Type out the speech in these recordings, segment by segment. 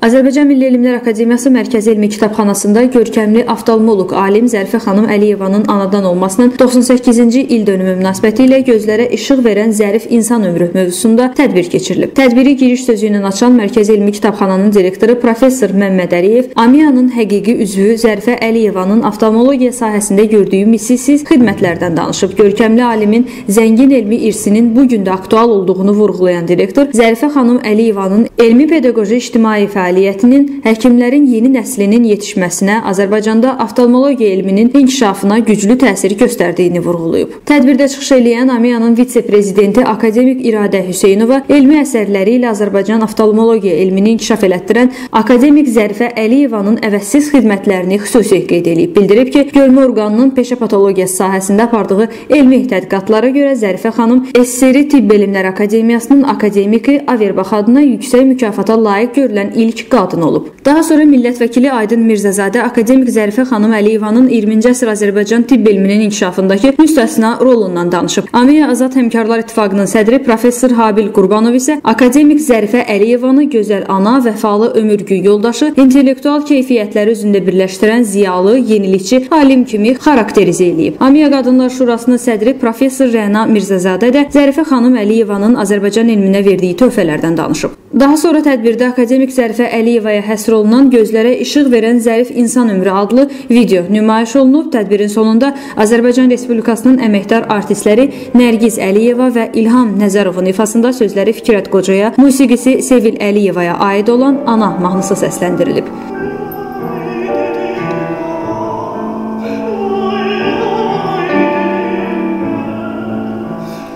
Azərbaycan Milli Elmlər Akademiyası Mərkəzi Elmi Kitabxanasında görkəmli oftalmoloq alim Zərifə xanım Əliyevanın anadan olmasının 98-ci il dönümü münasibəti ilə gözlərə işıq verən zərif insan ömrü mövzusunda tədbir keçirilib. Tədbiri giriş sözü ilə açan Mərkəzi Elmi Kitabxananın direktoru Professor Məmməd Əliyev, AMİA-nın həqiqi üzvü Zərifə Əliyevanın oftalmologiya sahəsində gördüyü misilsiz xidmətlərdən danışıb. Görkəmli alimin zəngin elmi irsinin bu gün də aktual olduğunu vurğulayan direktor, Zərifə xanım Əliyevanın elmi-pedaqoji ictimai fəaliyyətinin həkimlərin yeni nəslinin yetişməsinə, Azərbaycanda oftalmologiya elminin inkişafına güclü təsir göstərdiyini vurğulayıb. Tədbirdə çıxış edən AMİA-nın vitse-prezidenti akademik İradə Hüseynova elmi əsərləri ilə Azərbaycan oftalmologiya elmini inkişaf elətdirən akademik Zərifə Əliyevanın əvəzsiz xidmətlərini xüsusi qeyd edib. Bildirib ki, görmə orqanının peşə patologiyası sahəsində apardığı elmi tədqiqatlara görə Zərifə xanım SSR Tibb Elmləri Akademiyasının akademiki Averbaq adına yüksək mükafata layiq görülən ilk qadın olub. Daha sonra millət vəkili Aydın Mirzəzadə akademik Zərifə xanım Əliyevanın 20-ci əsr Azərbaycan tibb elminin inkişafındakı müstəsna rolundan danışıb. AMİA Azad Həmkarlar İttifaqının sədri Professor Habil Qurbanov isə akademik Zərifə Əliyevanı gözəl ana, vəfalı ömürgü yoldaşı, intellektual keyfiyyətləri özündə birləşdirən ziyalı, yenilikçi alim kimi xarakterizə edib. AMİA Qadınlar Şurasının sədri Professor Rəna Mirzəzadə də Zərifə xanım Əliyevanın Azərbaycan elminə verdiyi töhfələrdən danışıb. Daha sonra tədbirdə akademik Zərifə Əliyevaya həsr olunan gözlərə işıq verən zərif insan ömrü adlı video nümayiş olunub. Tədbirin sonunda Azərbaycan Respublikasının əməkdar artistləri Nərgiz Əliyeva və İlham Nəzərovun ifasında sözləri Fikrət Qocaya, musiqisi Sevil Əliyevaya aid olan Ana mahnısı səsləndirilib.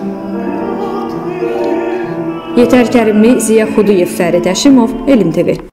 Yetər Kərimli, Ziya Xuduyev, Fərid Həşimov, Elm TV.